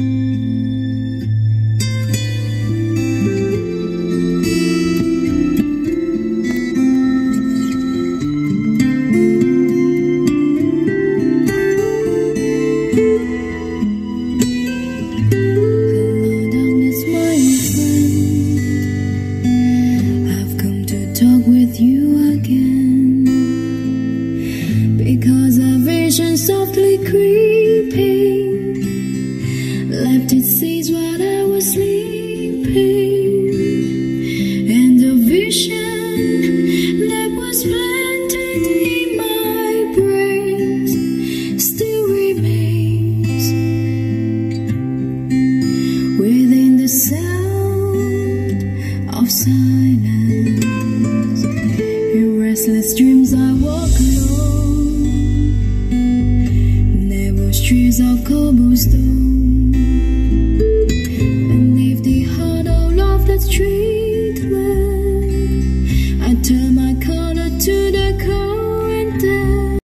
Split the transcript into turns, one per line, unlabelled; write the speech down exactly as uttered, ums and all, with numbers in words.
With you again, because a vision softly creeping left its seeds while I was sleeping, and the vision that was planted in my brain still remains within the sound of silence. In restless dreams I walk alone, narrow streets of cobblestone, beneath the huddle of the street lamp, I turn my collar to the color.